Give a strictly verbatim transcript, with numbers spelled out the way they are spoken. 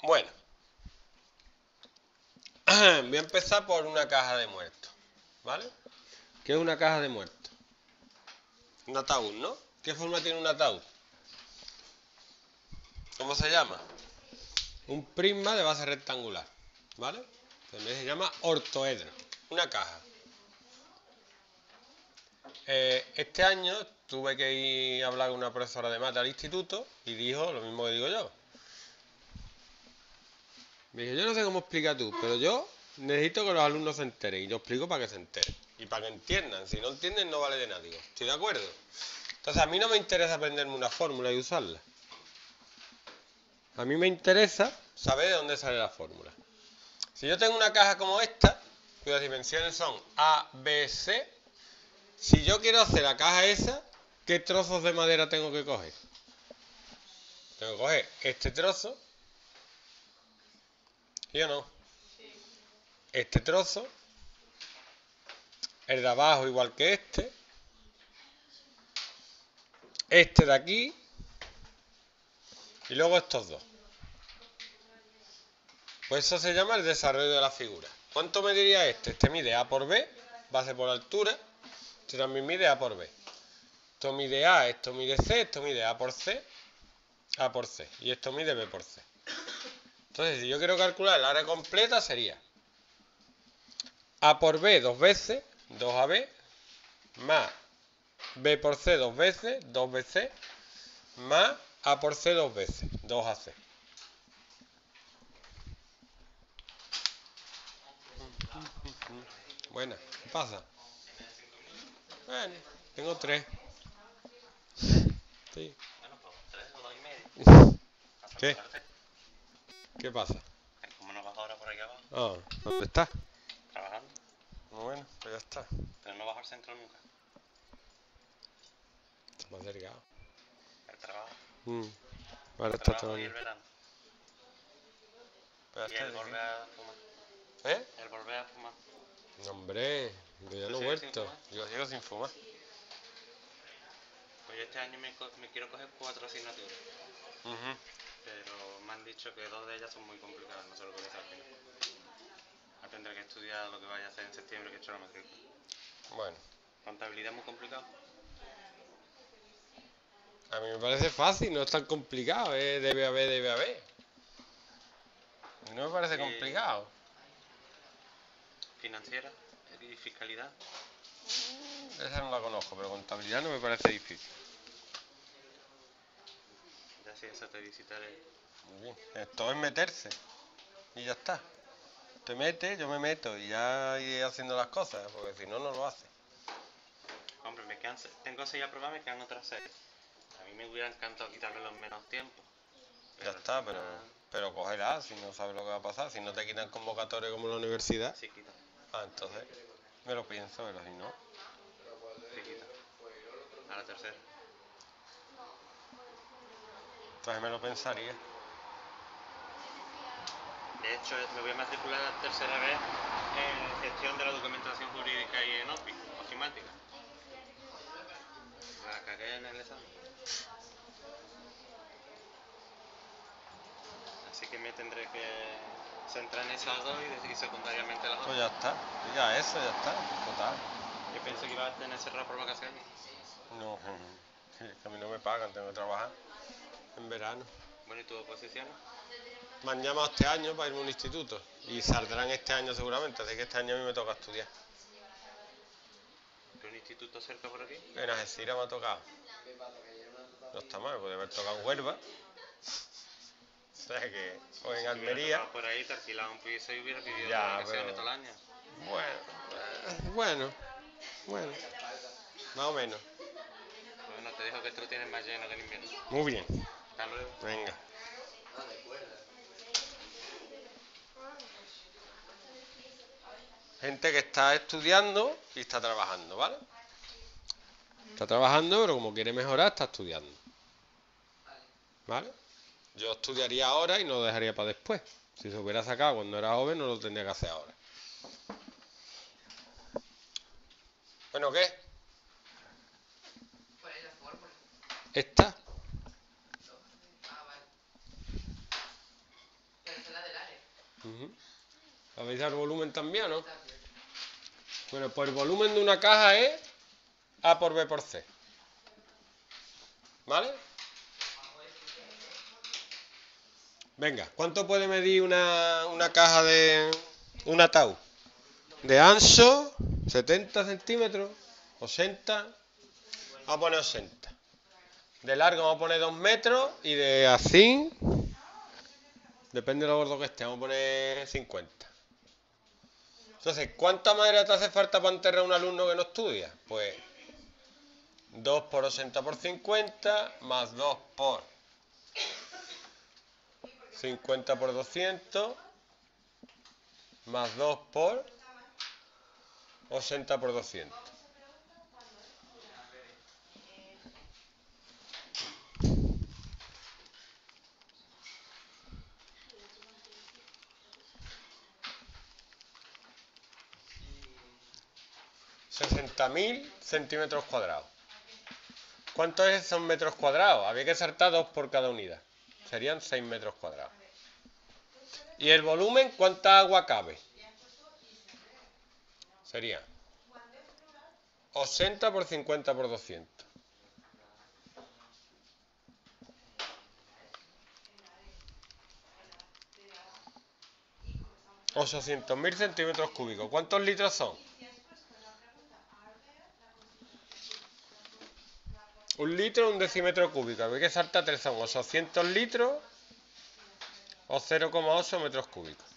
Bueno, voy a empezar por una caja de muertos, ¿vale? ¿Qué es una caja de muertos? Un ataúd, ¿no? ¿Qué forma tiene un ataúd? ¿Cómo se llama? Un prisma de base rectangular, ¿vale? Entonces se llama ortoedro, una caja. Eh, este año tuve que ir a hablar con una profesora de mate al instituto y dijo lo mismo que digo yo. Me dijo, yo no sé cómo explicar tú, pero yo necesito que los alumnos se enteren. Y yo explico para que se enteren. Y para que entiendan. Si no entienden, no vale de nada. Digo, ¿estoy de acuerdo? Entonces, a mí no me interesa aprenderme una fórmula y usarla. A mí me interesa saber de dónde sale la fórmula. Si yo tengo una caja como esta, cuyas dimensiones son A, B, C, si yo quiero hacer la caja esa, ¿qué trozos de madera tengo que coger? Tengo que coger este trozo, ¿sí o no? Este trozo, el de abajo igual que este, este de aquí y luego estos dos. Pues eso se llama el desarrollo de la figura. ¿Cuánto mediría este? Este mide A por B, base por altura. Este también mide A por B. Esto mide A, esto mide C, esto mide A por C, A por C. Y esto mide B por C. Entonces, si yo quiero calcular el área completa, sería A por B dos veces, dos A B, más B por C dos veces, dos B C, más A por C dos veces, dos A C. Buena, ¿qué pasa? Bueno, tengo tres. Sí. ¿Qué? ¿Qué pasa? ¿Cómo no vas ahora por aquí abajo? Ah, ¿dónde estás? Trabajando. Bueno, pues ya está. Pero no bajo al centro nunca. Está más delgado. El trabajo. Mm. Ahora El está trabajo todo y el bien. verano. Pero Y está el volver a fumar. ¿Eh? El volver a fumar. No, hombre, yo ya ¿Tú no he sigues sin vuelto. fumar? Yo sigo sin fumar. Pues yo este año me, co- me quiero coger cuatro asignaturas. Uh-huh. Pero me han dicho que dos de ellas son muy complicadas. No sé lo que voy a hacer al final. Ya tendré que estudiar lo que vaya a hacer en septiembre, que he hecho la matrícula. Bueno, Contabilidad es muy complicado. a mí me parece fácil, no es tan complicado. ¿Eh? Debe haber, debe haber. Y no me parece Y complicado. Financiera y fiscalidad. Esa no la conozco, pero contabilidad no me parece difícil. Ya sí, eso te visitaré. Muy bien. Esto es meterse. Y ya está. Te metes, yo me meto y ya iré haciendo las cosas, porque si no, no lo hace. Hombre, me quedan, se- tengo seis aprobadas, me quedan otras seis. A mí me hubiera encantado quitarme los menos tiempo. Ya está, pero, pero cógela, si no sabes lo que va a pasar. Si no te quitan convocatoria como en la universidad, Sí, quita, ah, entonces me lo pienso, pero si no. sí, quita. A la tercera. Entonces me lo pensaría. De hecho, me voy a matricular la tercera vez en gestión de la documentación jurídica y en O P I, ofimática. La cagué en el examen. Así que me tendré que centrar en esas dos y, y secundariamente las Pues otras. ya está. Ya eso, ya está. Total. Yo pensé que iba a tener cerrado por vacaciones. No, es que a mí no me pagan, tengo que trabajar en verano. Bueno, ¿y tu oposición? Me han llamado este año para irme a un instituto y saldrán este año seguramente, así que este año a mí me toca estudiar. ¿De un instituto cerca por aquí? En Algeciras me ha tocado. No está mal, puede haber tocado en Huelva. O sea que, o en Si te hubiera Almería. tocado por ahí, te alquilaba un piso y hubiera vivido Ya, de vacaciones pero- todo el año. Bueno, eh, bueno, bueno, más o menos. Bueno, te dijo que tú lo tienes más lleno que en invierno. Muy bien, Hasta luego. venga. Gente que está estudiando y está trabajando, ¿vale? Está trabajando, pero como quiere mejorar, está estudiando. ¿Vale? Yo estudiaría ahora y no lo dejaría para después. Si se hubiera sacado cuando era joven, no lo tendría que hacer ahora. Bueno, ¿qué? ¿Cuál es la fórmula? Esta. Ah, vale. Pero esta Uh-huh. ¿Habéis dado el volumen también, no? Bueno, pues el volumen de una caja es A por B por C. ¿Vale? Venga, ¿cuánto puede medir una, una caja de un ataúd? De ancho, setenta centímetros, ochenta. Vamos a poner ochenta. De largo vamos a poner dos metros y de así, depende de lo gordo que esté, vamos a poner cincuenta. Entonces, ¿cuánta madera te hace falta para enterrar a un alumno que no estudia? Pues dos por ochenta por cincuenta, más dos por cincuenta por doscientos, más dos por ochenta por doscientos. sesenta mil centímetros cuadrados. ¿Cuántos son metros cuadrados? Había que saltar dos por cada unidad. Serían seis metros cuadrados. ¿Y el volumen? ¿Cuánta agua cabe? Sería ochenta por cincuenta por doscientos. ochocientos mil centímetros cúbicos. ¿Cuántos litros son? Un litro, un decímetro cúbico. Había que saltar tres, son ochocientos litros o cero coma ocho metros cúbicos.